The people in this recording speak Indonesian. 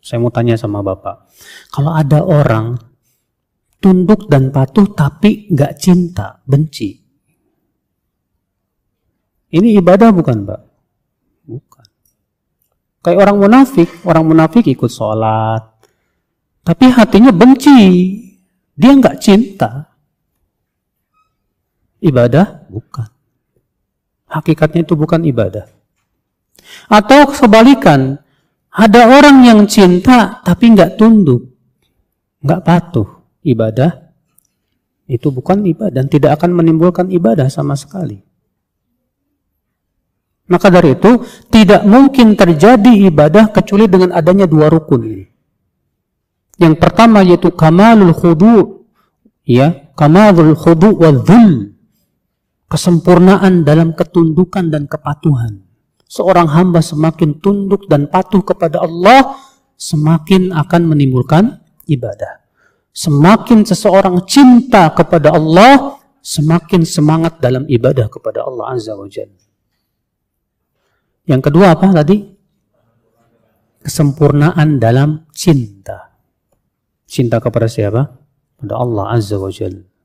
Saya mau tanya sama Bapak. Kalau ada orang tunduk dan patuh tapi nggak cinta, benci. Ini ibadah bukan, Pak? Bukan. Kayak orang munafik ikut sholat, tapi hatinya benci. Dia nggak cinta. Ibadah? Bukan. Hakikatnya itu bukan ibadah. Atau sebalikan, ada orang yang cinta tapi nggak tunduk, nggak patuh. Ibadah itu bukan ibadah dan tidak akan menimbulkan ibadah sama sekali. Maka dari itu tidak mungkin terjadi ibadah kecuali dengan adanya dua rukun ini. Yang pertama yaitu kamalul khudu', ya, kamalul khudu' wa dhul. Kesempurnaan dalam ketundukan dan kepatuhan. Seorang hamba semakin tunduk dan patuh kepada Allah, semakin akan menimbulkan ibadah. Semakin seseorang cinta kepada Allah, semakin semangat dalam ibadah kepada Allah Azza wa Jalla. Yang kedua apa tadi? Kesempurnaan dalam cinta. Cinta kepada siapa? Pada Allah Azza wa Jalla.